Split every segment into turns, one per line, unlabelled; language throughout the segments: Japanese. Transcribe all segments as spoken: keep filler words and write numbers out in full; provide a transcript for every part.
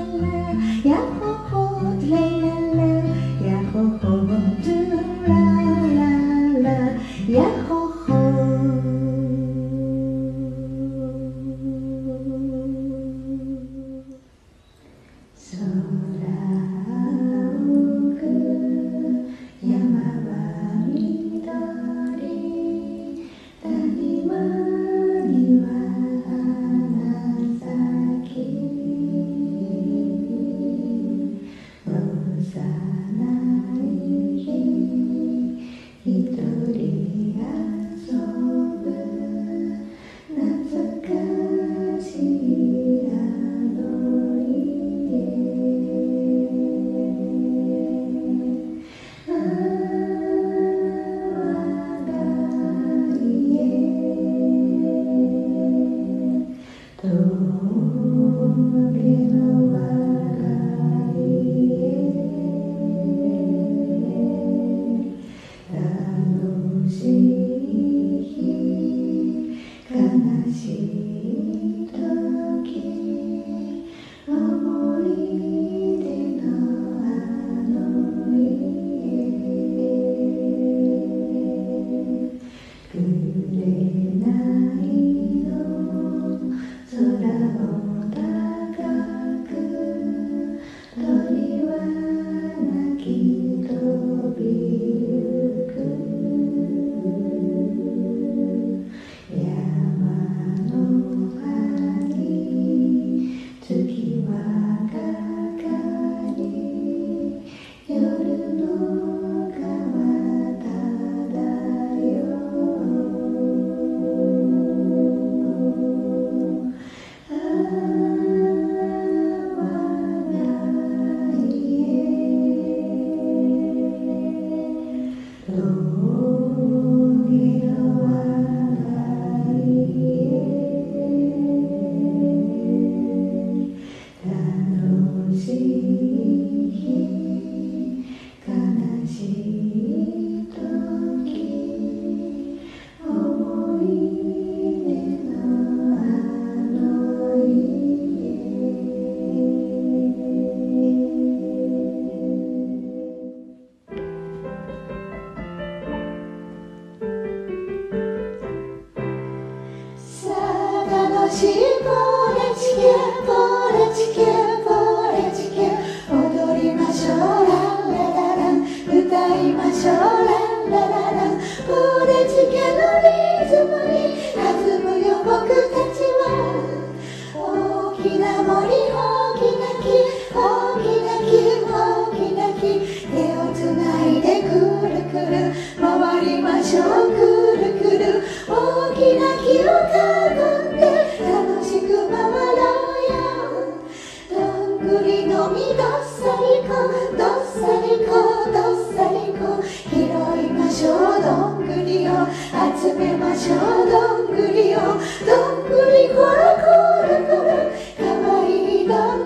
やっほほトゥレララやっほほトゥラララやっほほ空青く山は緑谷間には花咲き幼い日一人遊ぶ懐かしいあの家あ我が家峠の我が家楽しい日悲しい時思い出のあの家紅の空を高く鳥は鳴き飛びゆく山の葉に月はかかり夜の川漂うあ我が家峠の我が家楽しい日悲しい時思い出のあの家さあ楽しいポレチケポレチケポレチケ踊りましょうランラララン歌いましょうランララランポレチケのリズムに弾むよ僕たちは大きな森大きな木大きな木大きな木手をつないでくるくる回りましょうくるくる大きな木を囲んで楽しく回ろうよどんぐりの実どっさりこどっさりこどっさりこ拾いましょうどんぐりを集めましょうどんぐりをどんぐりころころころかわいいどん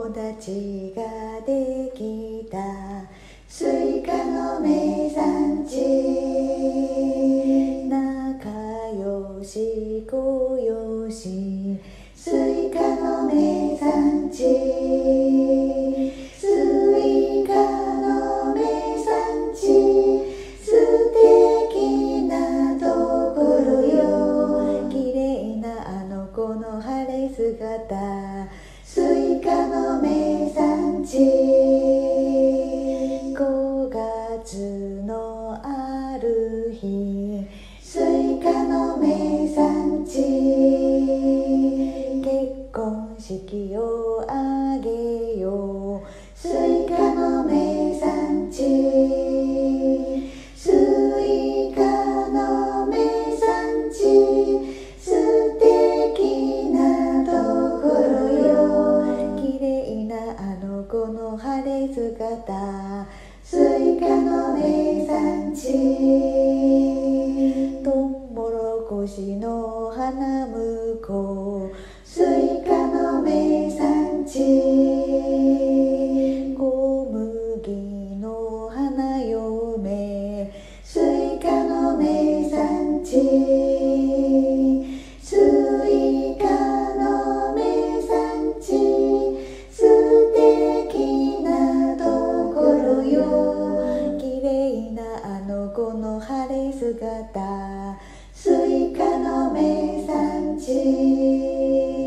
友達ができたスイカの名産地仲良し小良しスイカの名産地スイカの名産地素敵なところよ綺麗なあの子の晴れ姿スイカの名産地ごがつのある日スイカの名産地結婚式をあげようスイカの名産地スイカの名産地素敵なところよ綺麗なあの子の晴れ姿スイカの名産地トウモロコシの花婿スイカの名産地小麦の花嫁スイカの名産地スイカの名産地素敵なところよ綺麗なあの子の晴れ姿スイカの名産地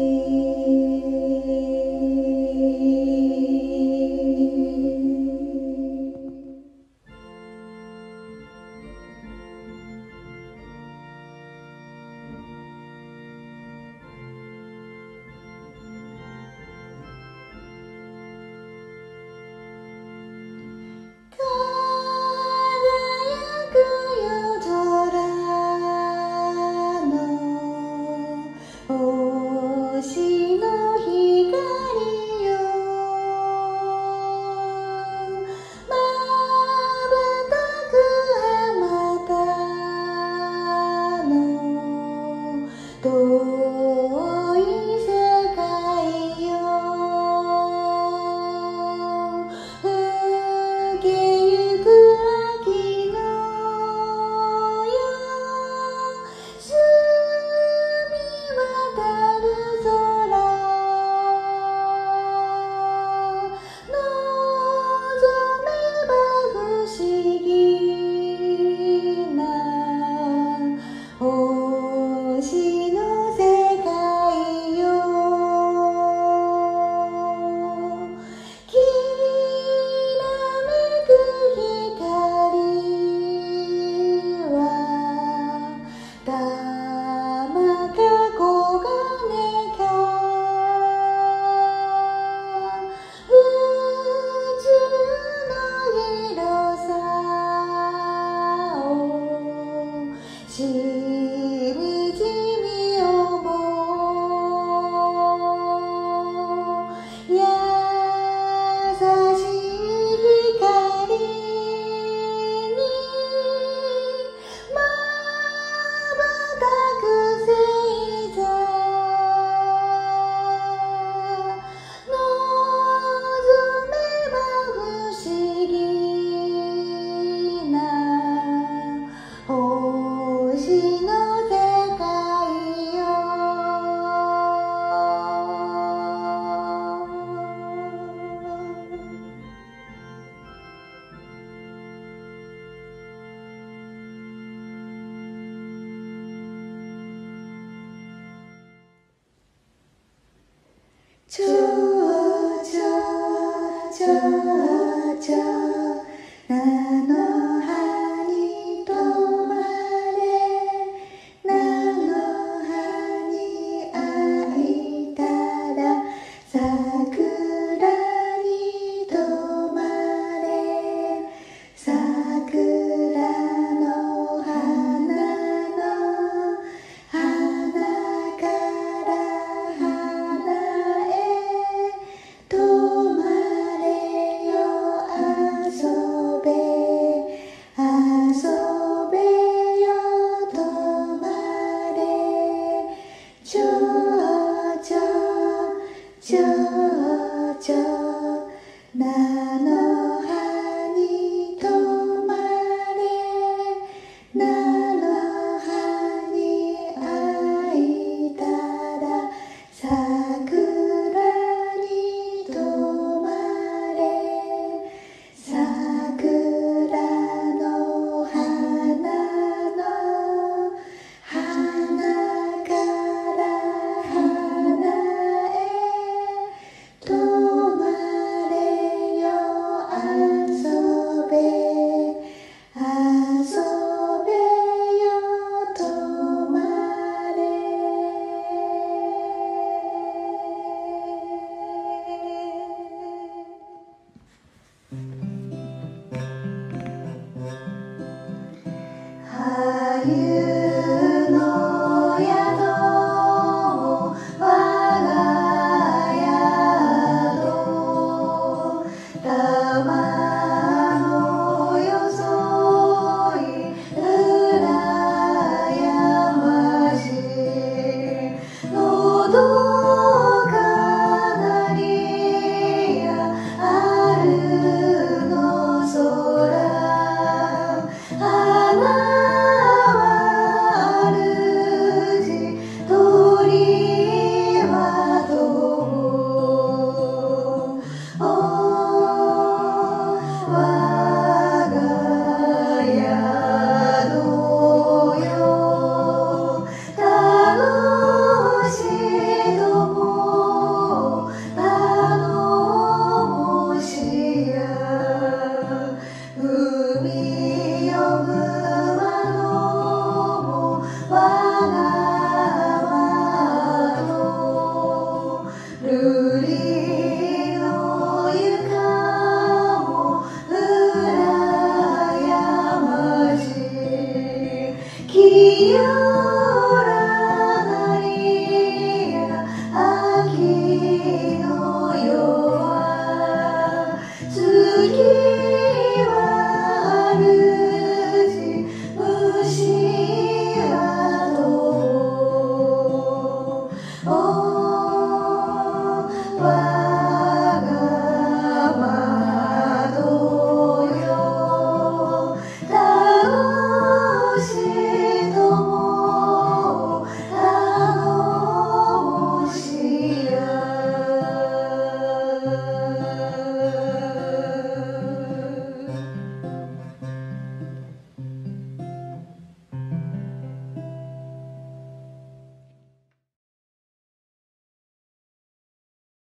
ちょちょちょちょ菜の葉に止まれ菜の葉に会いたら桜に止まれ桜の花の花から花へ止まれよ遊べ遊べよ止まれちょちょちょちゃう